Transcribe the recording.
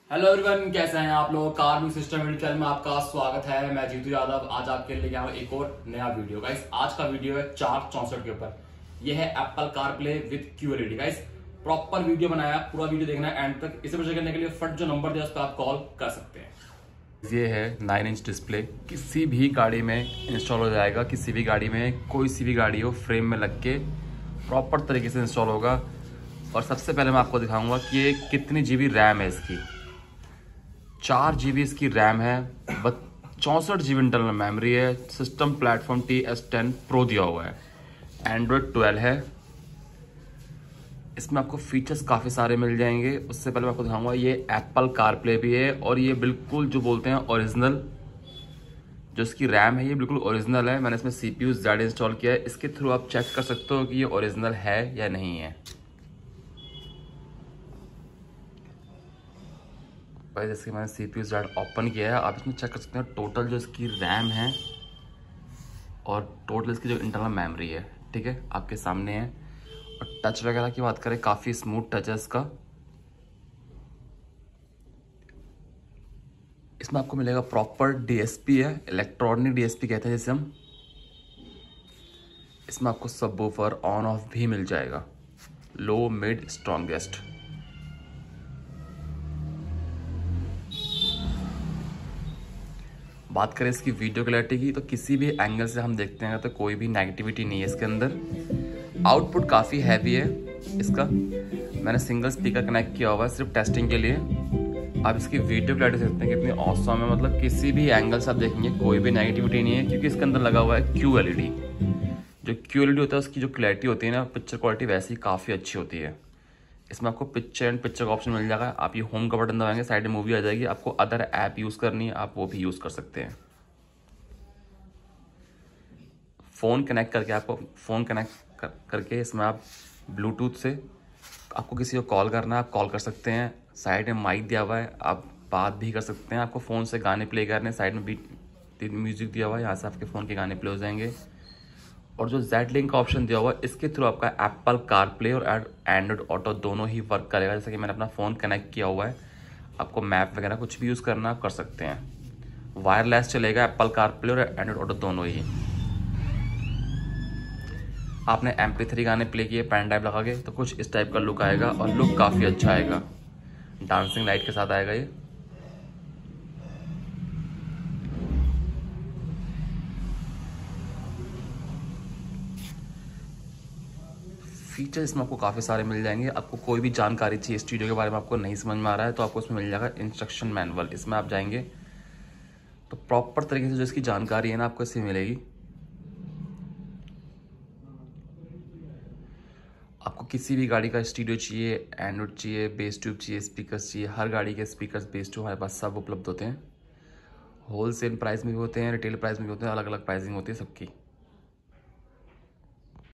Hello everyone, कैसे हैं आप लोग। कार में सिस्टम वीडियो चैनल में आपका स्वागत है। मैं जीतू यादव आज आपके लिए लेके आया हूं एक और नया वीडियो। गाइस आज का वीडियो है 464 के ऊपर। यह है Apple CarPlay with QLED। Guys proper video बनाया, पूरा वीडियो देखना है एंड तक। इसे पता करने के लिए फट जो नंबर दिया उस पर आप कॉल कर सकते हैं। ये है 9 इंच डिस्प्ले, किसी भी गाड़ी में इंस्टॉल हो जाएगा। किसी भी गाड़ी में, कोई सी भी गाड़ी हो, फ्रेम में लग के प्रॉपर तरीके से इंस्टॉल होगा। और सबसे पहले मैं आपको दिखाऊंगा कि ये कितनी GB रैम है इसकी। 4 GB इसकी रैम है, 64 GB इंटरनल मेमोरी है। सिस्टम प्लेटफॉर्म TS10 Pro दिया हुआ है, एंड्रॉयड 12 है। इसमें आपको फीचर्स काफ़ी सारे मिल जाएंगे। उससे पहले मैं आपको दिखाऊंगा ये एप्पल कार प्ले भी है, और ये बिल्कुल जो बोलते हैं ओरिजिनल, जो इसकी रैम है ये बिल्कुल ओरिजिनल है। मैंने इसमें CPU Z इंस्टॉल किया है। इसके थ्रू आप चेक कर सकते हो कि ये ओरिजिनल है या नहीं है। जैसे मैंने CPU Z ओपन किया है, आप इसमें चेक कर सकते हैं टोटल जो इसकी रैम है और टोटल इसकी जो इंटरनल मेमोरी है। ठीक है, आपके सामने है। और टच वगैरह की बात करें, काफ़ी स्मूथ टच है इसका। इसमें आपको मिलेगा प्रॉपर DSP है, इलेक्ट्रॉनिक DSP कहते हैं जिसे हम। इसमें आपको सबवूफर ऑन ऑफ भी मिल जाएगा, लो मिड स्ट्रॉन्गेस्ट। बात करें इसकी वीडियो क्लैरिटी की, तो किसी भी एंगल से हम देखते हैं तो कोई भी नेगेटिविटी नहीं है इसके अंदर। आउटपुट काफ़ी हैवी है इसका। मैंने सिंगल स्पीकर कनेक्ट किया हुआ है सिर्फ टेस्टिंग के लिए। आप इसकी वीडियो क्लैरिटी देखते हैं कितनी ऑसम है। मतलब किसी भी एंगल से आप देखेंगे कोई भी नेगेटिविटी नहीं है, क्योंकि इसके अंदर लगा हुआ है QLED। जो QLED होता है उसकी जो क्लैरिटी होती है ना, पिक्चर क्वालिटी वैसे ही काफ़ी अच्छी होती है। इसमें आपको पिक्चर एंड पिक्चर का ऑप्शन मिल जाएगा। आप ये होम का बटन दबाएंगे, साइड में मूवी आ जाएगी। आपको अदर ऐप यूज़ करनी है, आप वो भी यूज़ कर सकते हैं। फ़ोन कनेक्ट करके, आपको फ़ोन कनेक्ट करके इसमें आप ब्लूटूथ से आपको किसी को कॉल करना है, आप कॉल कर सकते हैं। साइड में माइक दिया हुआ है, आप बात भी कर सकते हैं। आपको फ़ोन से गाने प्ले करने, साइड में बीट म्यूजिक दिया हुआ है, यहाँ से आपके फ़ोन के गाने प्ले हो जाएंगे। और जो Z लिंक का ऑप्शन दिया हुआ है, इसके थ्रू आपका एप्पल कार प्ले और एंड्रॉयड ऑटो दोनों ही वर्क करेगा। जैसे कि मैंने अपना फ़ोन कनेक्ट किया हुआ है, आपको मैप वगैरह कुछ भी यूज़ करना आप कर सकते हैं। वायरलेस चलेगा एप्पल कार प्ले और एंड्रॉयड ऑटो दोनों ही। आपने MP3 गाने प्ले किए पेन ड्राइव लगा के, तो कुछ इस टाइप का लुक आएगा, और लुक काफ़ी अच्छा आएगा। डांसिंग लाइट के साथ आएगा ये। फीचर इसमें आपको काफ़ी सारे मिल जाएंगे। आपको कोई भी जानकारी चाहिए स्टूडियो के बारे में, आपको नहीं समझ में आ रहा है, तो आपको इसमें मिल जाएगा इंस्ट्रक्शन मैनुअल। इसमें आप जाएंगे तो प्रॉपर तरीके से जो इसकी जानकारी है ना, आपको इससे मिलेगी। आपको किसी भी गाड़ी का स्टूडियो चाहिए, एंड्रॉइड चाहिए, बेस ट्यूब चाहिए, स्पीकर्स चाहिए, हर गाड़ी के स्पीकर्स, बेस ट्यूब हमारे पास सब उपलब्ध होते हैं। होलसेल प्राइस में भी होते हैं, रिटेल प्राइस में भी होते हैं, अलग अलग प्राइसिंग होती है सबकी।